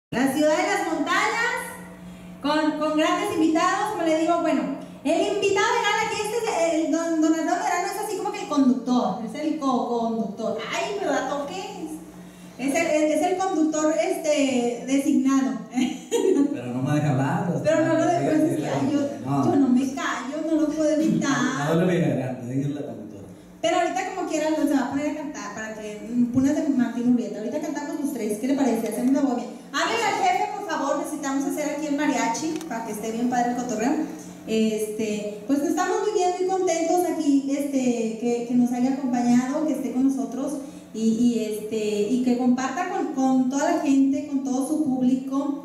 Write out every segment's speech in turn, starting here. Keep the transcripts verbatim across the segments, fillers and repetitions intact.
La ciudad de las montañas, con, con grandes invitados, como le digo, bueno, el invitado de aquí, este es el don, don Arnoldo Verano, es así como que el conductor, es el co-conductor. Ay, pero la toques. Es el, es el conductor este, designado. Pero no me deja hablar. Pero no lo dejo, es que ay, yo, no. yo no me callo, no lo puedo evitar. No le voy a ganar, díganle a la conductora. Pero ahorita como quiera se va a poner a cantar para que Punas de Martín Urieta. Ahorita cantamos los tres, ¿qué le parece? Hacemos una bobia. Háblale al jefe, por favor, necesitamos hacer aquí el mariachi para que esté bien padre el cotorreo. Este, pues estamos muy bien, muy contentos aquí, este, que, que nos haya acompañado, que esté con nosotros y, y, este, y que comparta con, con toda la gente, con todo su público,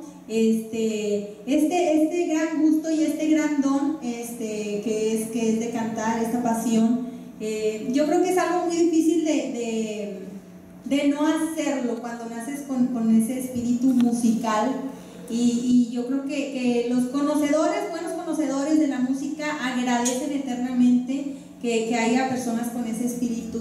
este, este, este gran gusto y este gran don, este, que es, que es de cantar, esta pasión. Eh, yo creo que es algo muy difícil de, de, de no hacerlo cuando naces con, con ese espíritu musical y, y yo creo que, que los conocedores, buenos conocedores de la música agradecen eternamente que, que haya personas con ese espíritu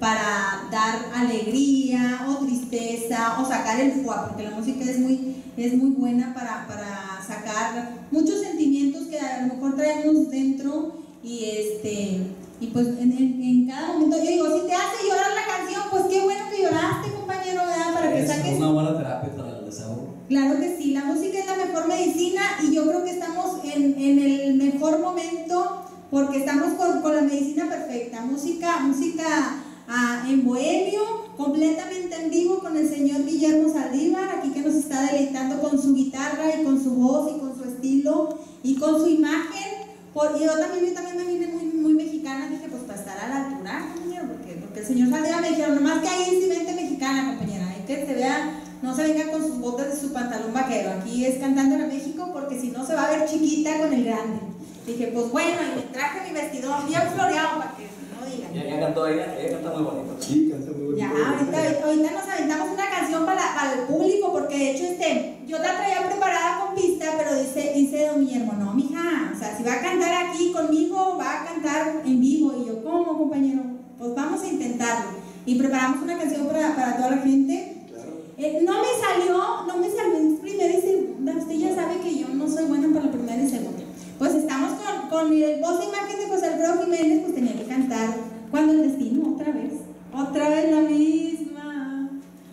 para dar alegría o tristeza o sacar el fuá, porque la música es muy, es muy buena para, para sacar muchos sentimientos que a lo mejor traemos dentro y este... Y pues en, en, en cada momento, yo digo, si te hace llorar la canción, pues qué bueno que lloraste, compañero, ¿verdad? Para que es saques... una buena terapia para el desahogo. Claro que sí, la música es la mejor medicina y yo creo que estamos en, en el mejor momento porque estamos con, con la medicina perfecta. Música, música ah, en bohemio, completamente en vivo con el señor Guillermo Saldívar, aquí que nos está deleitando con su guitarra y con su voz y con su estilo y con su imagen. Por, y yo también, yo también me vine muy, muy mexicana, dije, pues para estar a la altura, compañero, porque, porque el señor Saldívar me dijeron, nomás que ahí sí vente mexicana, compañera, hay que se vea, no se venga con sus botas y su pantalón vaquero, aquí es cantando en México, porque si no se va a ver chiquita con el grande. Dije, pues bueno, y me traje mi vestidor bien floreado para que no digan. Ya, ya cantó ella, ella canta muy bonito. Sí, canta muy bonito. Ya, ahorita, ahorita nos aventamos una canción para, para el público, porque de hecho este, yo la traía preparada con pista, pero dice, dice don Guillermo, no, mija, o sea, si va a cantar aquí conmigo, va a cantar en vivo. Y yo, ¿cómo, compañero? Pues vamos a intentarlo. Y preparamos una canción para, para toda la gente. Claro. Eh, no me salió, no me salió en primera y segunda. Usted ya sabe que yo no soy buena para la primera y segunda. Pues estamos con, con el voz e imagen de José Alfredo Jiménez, pues tenía que cantar Cuando el destino, otra vez. Otra vez la misma.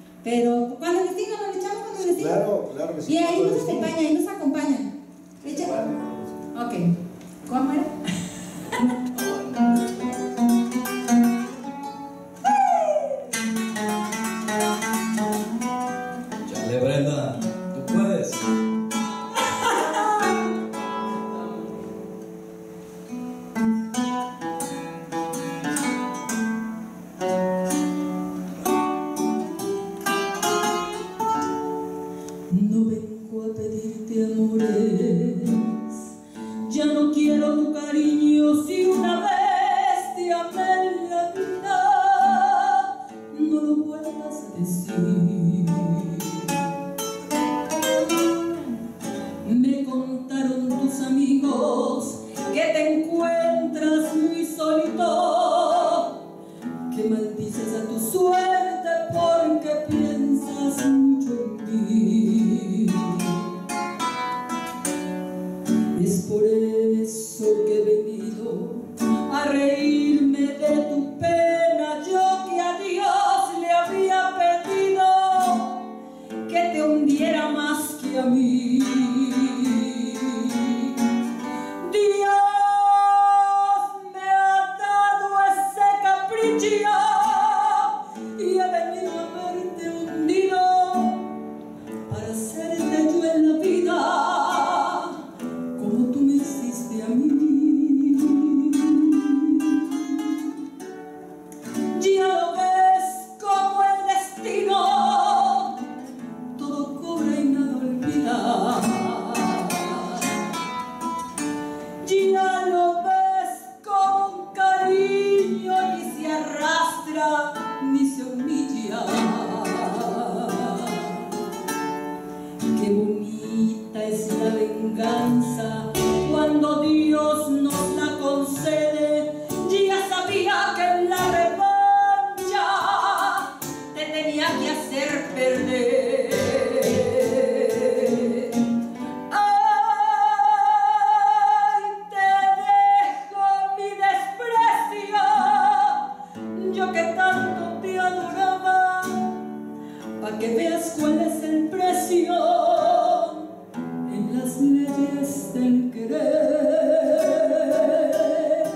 Pero cuando el destino, nos echamos cuando el destino. Claro, claro que sí. Y ahí nos acompañan, ahí nos acompañan. Echa. Ok. ¿Cómo era? Chale, Brenda, tú puedes. No vengo a pedirte amores, ya no quiero tu cariño. Si una vez te amé en la vida, no lo vuelvas a decir. Me contaron tus amigos que te encuentras muy solito, que maldices a tu suerte porque piensas mucho en mí. Es por eso que he venido a reírme de tu pena, yo que a Dios le había pedido que te hundiera más que a mí. Dios me ha dado ese capricho y he venido a verte hundido para hacerte yo en la vida como tú me hiciste a mí. Ya lo ves como el destino todo cobra y nada olvida. niño que tanto te adoraba, pa' que veas cuál es el precio en las leyes del querer.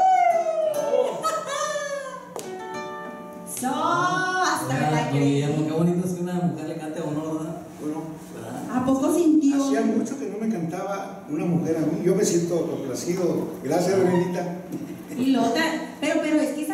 No, hasta me la Don creí. Guillermo, qué bonito es que una mujer le cante a uno, ¿verdad? Bueno, ¿Verdad? ¿A poco sintió? hacía mucho que no me cantaba una mujer a mí. Yo me siento complacido. Gracias, Benita. Y lo otra, pero, pero es que